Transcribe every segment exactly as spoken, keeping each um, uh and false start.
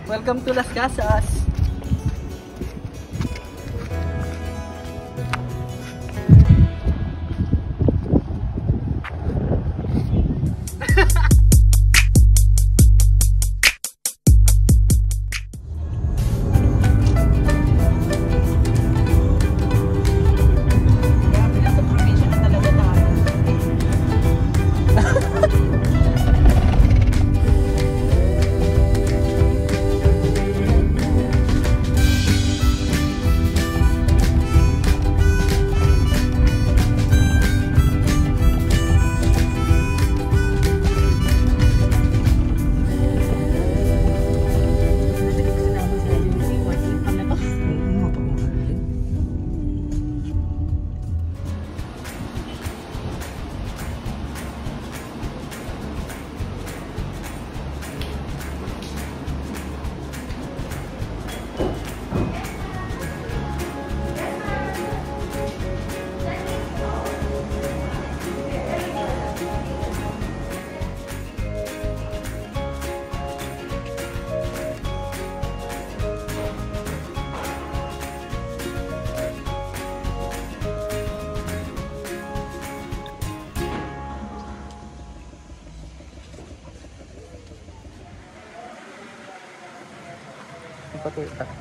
Welcome to Las Casas. Pakita.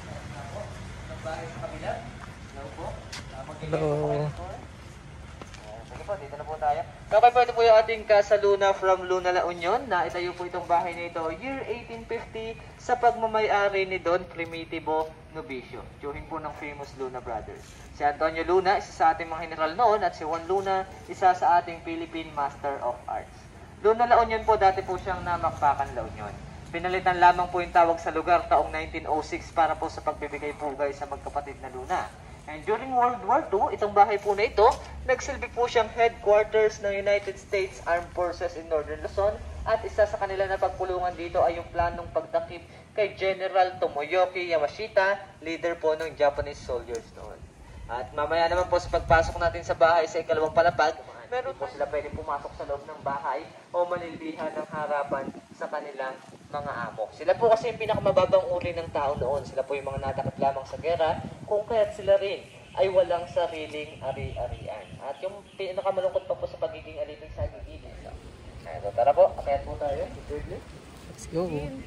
Hello. Sige po, dito na po tayo. Okay po, ito po yung ating Casa Luna from Luna, La Union. Na itayo po itong bahay na ito year eighteen fifty sa pagmamayari ni Don Primitivo Novicio. Tiyuhin po ng famous Luna brothers. Si Antonio Luna, isa sa ating mga general noon, at si Juan Luna, isa sa ating Philippine Master of Arts. Luna, La Union po, dati po siyang namakpakan La Union. Pinalitan lamang po yung tawag sa lugar taong nineteen oh six para po sa pagbibigay pugay sa magkapatid na Luna. And during World War Two, itong bahay po na ito, nagsilbi po siyang headquarters ng United States Armed Forces in Northern Luzon, at isa sa kanila na pagpulungan dito ay yung planong pagtakip kay General Tomoyoki Yamashita, leader po ng Japanese soldiers noon. At mamaya naman po sa pagpasok natin sa bahay sa ikalawang palapag, meron po sila pwede pumasok sa loob ng bahay o manilbihan ng harapan sa kanilang mga amo. Sila po kasi yung pinakamababang uri ng tao noon. Sila po yung mga natakot lamang sa gera, kung kaya't sila rin ay walang sariling ari-arian. At yung pinakamalungkot pa po sa pagiging alipin sa gigilid. So, tara po, akayat po tayo. Let's go.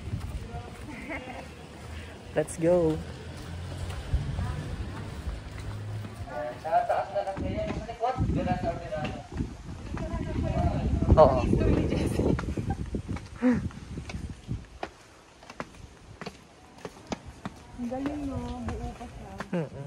Let's go. Sa taas na lang kayo. Sa likod, gano'n sa ordinaryo. Oo. Ang galing, no? Buo pa siya. Mm-mm.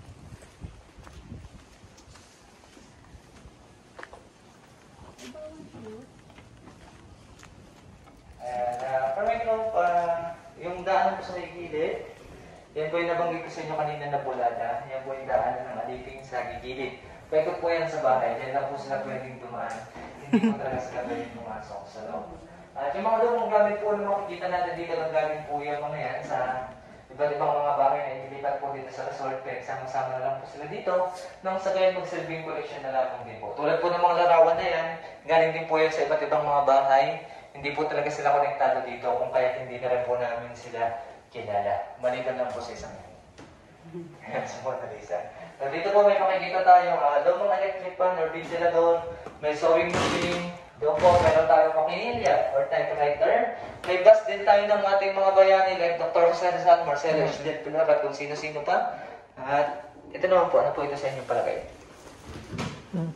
And, uh, for my group, uh, yung daanan po sa gigilid, yan po yung nabanggit ko sa inyo kanina na bulada. Yan po yung daanan ng aliping sa gigilid. Pwede po yan sa bahay. Diyan lang po sila pwedeng dumaan. Hindi po talaga sila pwedeng pumasok sa loob. At yung mga lumang gamit po na makikita natin dito, ng gamit po yung mga yan sa iba't ibang mga bagay na itilipat po dito sa resort. Pero sama-sama na lang po sila dito nang sa gayon magsilbing collection na lamang din po. Tulad po ng mga larawan na yan, galing din po yan sa iba't ibang mga bahay. Hindi po talaga sila konektado dito kung kaya hindi na rin po namin sila kilala. Maliban lang po sa isang yan. Sa Mona Lisa. So, dito po may makikita tayong uh, lumang electric fan or ventilador, may sewing machine, doon po meron tayong makinilya or typewriter. May bus din tayo ng ating mga bayani like Doctor Jose Acuzar, Marcelo, Islet Pilar, at kung sino-sino pa. At ito naman po, ano po ito sa inyong palagay? Hmm.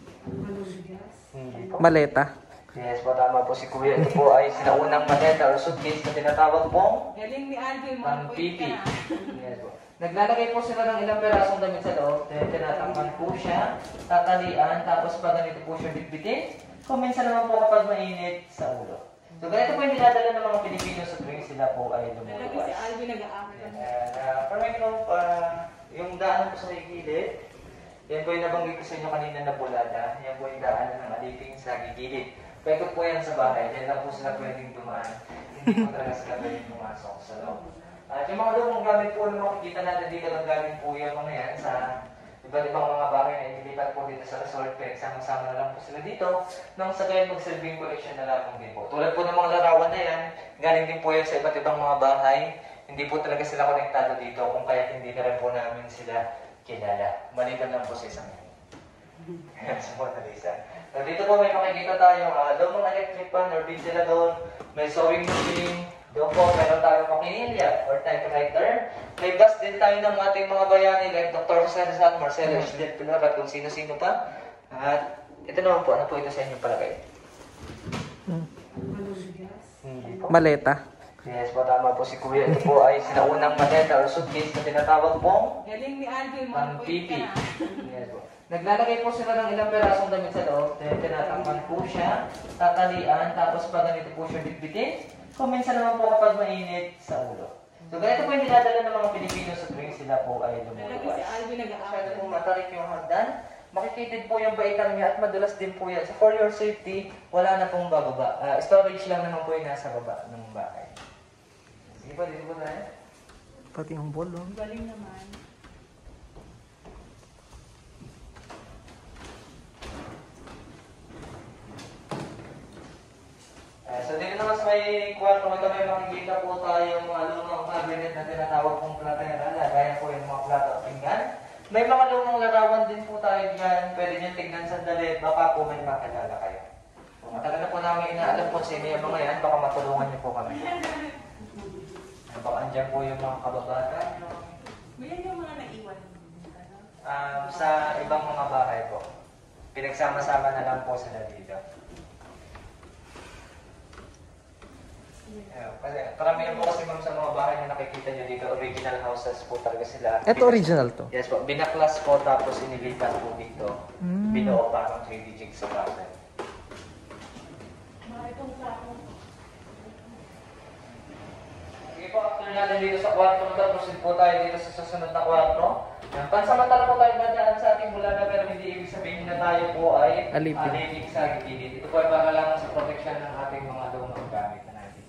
Maleta. Yes po, tama po si Kuya. Ito po ay sinaunang maleta or suitcase na tinatawag pong galing ni Alvin, ang P P. Yes po. Naglalagay po sila ng ilang perasong damit sa loob, then tinatakpan po siya, tatalian, tapos pag ganito po siya bitbitin, kuminsan naman po kapag mainit sa ulo. So ganito po yung dinadala ng mga Pilipino sa tuwing sila po ay lumuluwas. Talaga si Alvin nag-aaral. And uh, for my group, uh, yung daanan po sa gigilid, yan po yung nabanggit ko sa inyo kanina na bulada, yan po yung daanan ng aliping sa gigilid. Pwede po yan sa bahay, dyan lang po sila pwedeng dumaan, hindi po talaga sila pwedeng pumasok sa loob. At yung mga lumang gamit po na makikita natin dito, ng gamit po yung mga yan sa iba't ibang mga bahay na inilipat po dito sa resort. Pinagsama-sama na lang po sila dito nang sa gayon mag-serving collection na lamang din po. Tulad po ng mga larawan na yan, galing din po yan sa iba't ibang mga bahay. Hindi po talaga sila konektado dito kung kaya hindi na rin po namin sila kilala. Maliban lang po sa isang yan. Sa Mona Lisa. So, dito po may makikita tayong uh, lumang electric fan or ventilador, may sewing machine, doon po meron tayong makinilya or typewriter. May bus din tayo ng ating mga bayani like Doctor Jose Acuzar, Marcelo, Islet Pilar at kung sino-sino pa. At ito naman po, ano po ito sa inyong palagay? Hmm. Hindi po. Maleta. Yes po, tama po si Kuya. Ito po ay sinaunang maleta or suitcase na tinatawag pong Galing ni Alvin, ang mag-point pipi. ka na. Yes po. Naglalagay po sila ng ilang perasong damit sa loob, then tinatakpan po siya, tatalian, tapos pag ganito po siya bitbitin, kuminsan naman po kapag mainit sa ulo. So ganito po yung dinadala ng mga Pilipino sa tuwing sila po ay Talaga si lumuluwas. Alvin nag-aaral. Masyado po matarik yung hagdan, makikitid po yung baitang niya at madulas din po yan. So for your safety, wala na pong bababa. Uh, storage lang naman po yung nasa baba ng bahay. Sige po, dito po tayo. Pati yung bolo. Galing naman. Uh, so dito naman sa may kwarto, ito may makikita po tayo mga lumang cabinet na tinatawag pong platera, gaya po yung mga plato at pinggan. May mga lumang larawan din po tayo dyan, pwede nyo tignan sandali, baka po may makilala kayo. Kung matagal na po namin inaalam po sa inyo yung mga yan, baka matulungan nyo po kami. Baka andyan po yung mga kababata. May yan yung mga naiwan. Um, sa ibang mga bahay po. Pinagsama-sama na lang po sila dito. Yeah, kasi karamihan po kasi ma'am sa mga bahay na nakikita nyo dito, original houses po talaga sila. Ito original to? Yes po, binaklas po tapos inilipat po dito. Mm. Binuo parang three D jigsaw puzzle. Mga itong plato. Sige po, after natin dito sa kwarto, proceed po tayo dito sa susunod na kwarto. Pansamantala po tayo dadaan sa ating bulana pero hindi ibig sabihin na tayo po ay Alipin. alipin sa gilid. Ito po ay para lang sa protection ng ating mga lumang gamit na natin.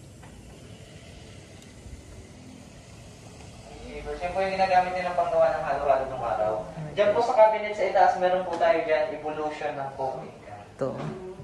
Kasi po yung ginagamit nilang panggawa ng halo-halo ng araw. Diyan po sa cabinet sa itaas, meron po tayo dyan evolution ng foaming. Ito.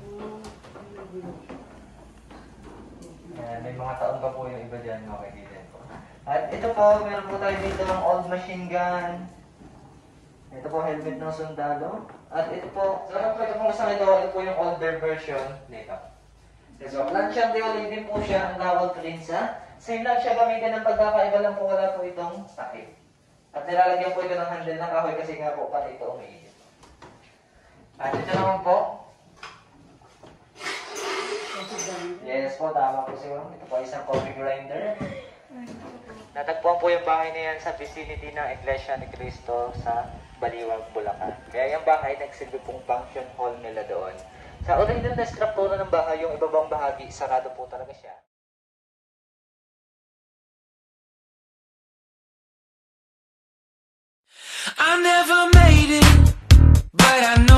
Yan, may mga taon pa po yung iba dyan, makikita po. At ito po, meron po tayo dito ng old machine gun. Ito po, helmet ng sundalo. At ito po, sarap po ito pong isang ito, ito po yung older version nito. So, planchang deoling din po siya, ang tawag prinsa. Same lang siya gamitin ng pagkakaiba lang po, wala po itong takip. At nilalagyan po ito ng handle ng kahoy kasi nga po pati ito umiinit. At ito naman po. Yes po, tama po si Ma'am. Ito po isang coffee grinder. Natagpuan po yung bahay na yan sa vicinity ng Iglesia ni Cristo sa Baliwag, Bulacan. Kaya yung bahay nagsilbi pong function hall nila doon. Sa original na skraptura ng bahay, yung ibabang bahagi, sarado po talaga siya. I never made it, but I know